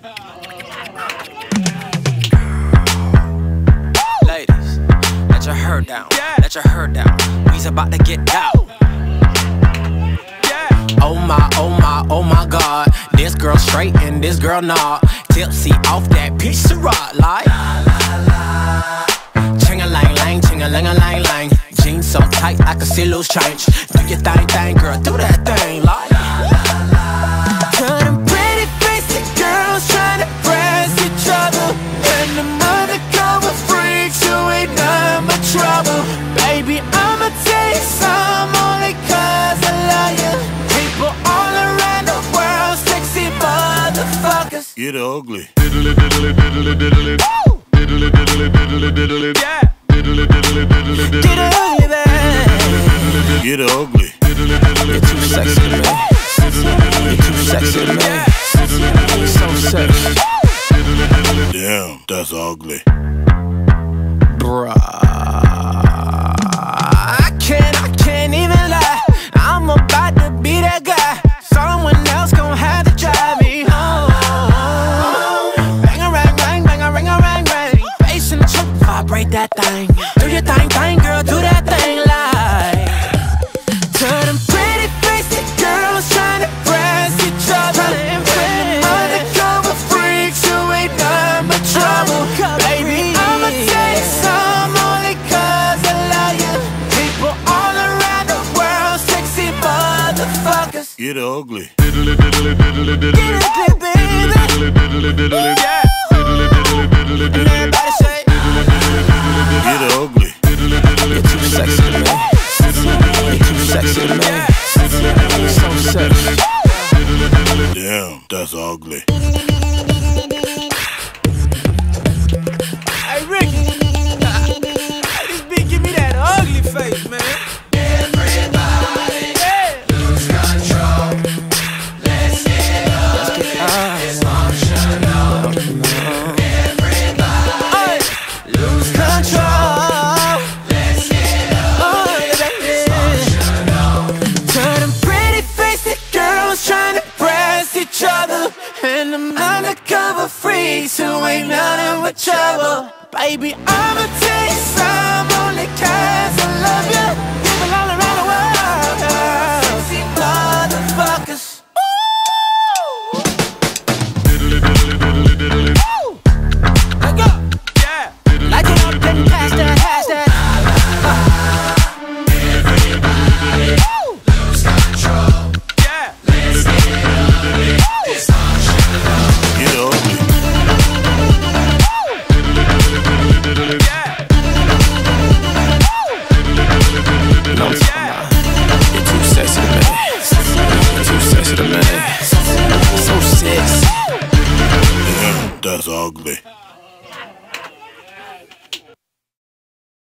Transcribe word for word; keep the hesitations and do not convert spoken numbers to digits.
Ladies, let your hair down, let your hair down. We's about to get down. Oh my, oh my, oh my God. This girl straight and this girl not. Tipsy off that piece of rock like ching-a-lang-lang, ching-a-lang-a-lang-lang. Jeans so tight I can see loose change. Do your thing, thing, girl, do that thing like them pretty basic girls trying to press each other, and the undercover freaks who ain't nothing but trouble. Baby, I'ma tell you some only cause I love you. People all around the world, sexy motherfuckers. Get ugly. Diddly diddly diddly diddly. Diddly diddly diddly diddly. Yeah. Diddly diddly diddly diddly. Get ugly, baby. Get ugly. You're too sexy to me. You're too sexy to me. So sexy. Damn, that's ugly. Bruh, I can't, I can't even lie. I'm about to be that guy. Someone else gon' have to drive me home. Bang a rang rang, bang a ring a rang rang. Bass in the truck, vibrate that thing. Do your thing, thing, girl, do that thing like. To them pretty basic girls trying to press each other, and them undercover freaks who ain't nothing but trouble. Baby, I'ma tell you some only cause I love you. People all around the world, sexy motherfuckers. Get ugly. Diddly diddly diddly diddly. Get ugly, baby. Diddly diddly diddly. Yeah. Diddly diddly diddly diddly. And everybody say, get ugly. you're too sexy to me. You're too sexy to me. So sexy. Damn, that's ugly. Hey Ricky, hey, this beat give me that ugly face, man. Everybody, yeah. Lose control. Let's get up. It's functional. Everybody, lose control. Let's get up. It's functional. To them pretty basic girls trying to press each other, and them undercover freaks who ain't nothing but trouble. Baby, I'ma tell you some only cause I love you. People all around the world, sexy motherfuckers. Ooh. Diddly diddly diddly diddly. Ooh. Let go. Yeah. Like it up and past that, past that. Everybody, lose control. Yeah. Let's get up. It's functional. Get ugly. You're too sexy to me. You're too sexy to me. So sexy. Damn, that's ugly.